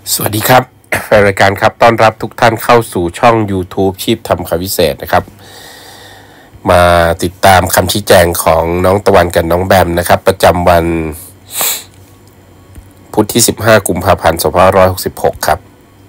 สวัสดีครับแฟนรายการครับต้อนรับทุกท่านเข้าสู่ช่อง YouTube ชีพทำคำวิเศษนะครับมาติดตามคำชี้แจงของน้องตะวันกับน้องแบมนะครับประจำวันพุธที่15กุมภาพันธ์2566ครับ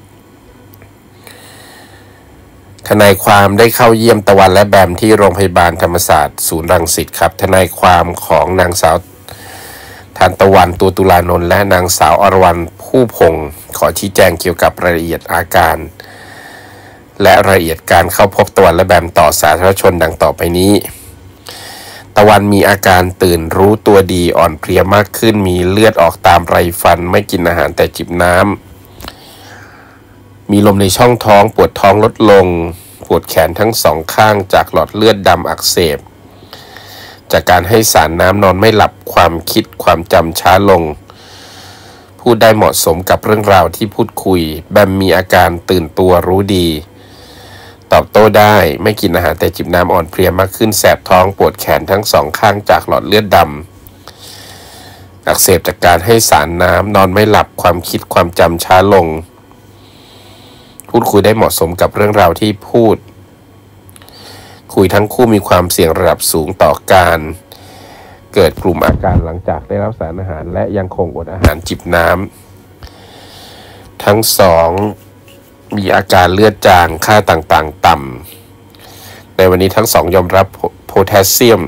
ทนายความได้เข้าเยี่ยมตะวันและแบมที่โรงพยาบาลธรรมศาสตร์ศูนย์รังสิตครับทนายความของนางสาวทานตะวันตัวตุลานนท์และนางสาวอรวรรณผู้พงศ์ขอชี้แจงเกี่ยวกับรายละเอียดอาการและรายละเอียดการเข้าพบตะวันและแบมต่อสาธารณชนดังต่อไปนี้ตะวันมีอาการตื่นรู้ตัวดีอ่อนเพลียมากขึ้นมีเลือดออกตามไรฟันไม่กินอาหารแต่จิบน้ำมีลมในช่องท้องปวดท้องลดลงปวดแขนทั้งสองข้างจากหลอดเลือดดำอักเสบจากการให้สารน้ำนอนไม่หลับความคิดความจำช้าลงพูดได้เหมาะสมกับเรื่องราวที่พูดคุยแบมมีอาการตื่นตัวรู้ดีตอบโต้ได้ไม่กินอาหารแต่จิบน้ำอ่อนเพลียมากขึ้นแสบท้องปวดแขนทั้งสองข้างจากหลอดเลือดดำอักเสบจากการให้สารน้ำนอนไม่หลับความคิดความจำช้าลงพูดคุยได้เหมาะสมกับเรื่องราวที่พูดคุยทั้งคู่มีความเสี่ยงระดับสูงต่อการเกิดกลุ่มอาการหลังจากได้รับสารอาหารและยังคงอดอาหารจิบน้ำทั้งสองมีอาการเลือดจางค่าต่างๆต่ำในวันนี้ทั้งสองยอมรับโพแทสเซียม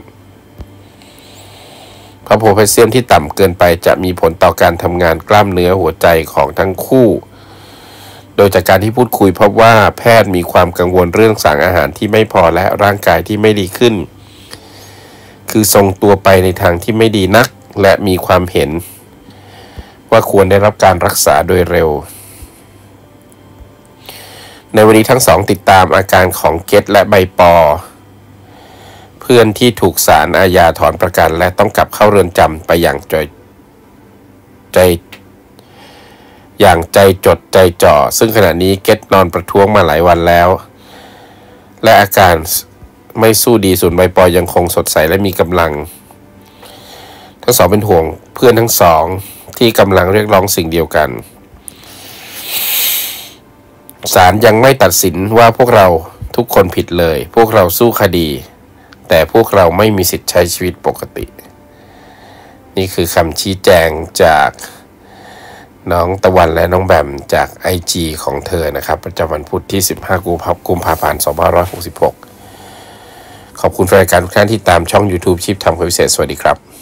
เพราะโพแทสเซียมที่ต่ำเกินไปจะมีผลต่อการทำงานกล้ามเนื้อหัวใจของทั้งคู่โดยจากการที่พูดคุยพบว่าแพทย์มีความกังวลเรื่องสารอาหารที่ไม่พอและร่างกายที่ไม่ดีขึ้นคือทรงตัวไปในทางที่ไม่ดีนักและมีความเห็นว่าควรได้รับการรักษาโดยเร็วในวันนี้ทั้งสองติดตามอาการของเกตและใบปอเพื่อนที่ถูกศาลอาญาถอนประกันและต้องกลับเข้าเรือนจำไปอย่างใจจดใจจ่อซึ่งขณะนี้เกตนอนประท้วงมาหลายวันแล้วและอาการไม่สู้ดีส่วนใบปอยังคงสดใสและมีกำลังทั้งสองเป็นห่วงเพื่อนทั้งสองที่กำลังเรียกร้องสิ่งเดียวกันศาลยังไม่ตัดสินว่าพวกเราทุกคนผิดเลยพวกเราสู้คดีแต่พวกเราไม่มีสิทธิ์ใช้ชีวิตปกตินี่คือคำชี้แจงจากน้องตะวันและน้องแบมจาก IG ของเธอนะครับประจำวันพุธที่15กุมภาพันธ์2566ขอบคุณรายการทุกท่านที่ตามช่อง YouTube ชีพทำคำวิเศษสวัสดีครับ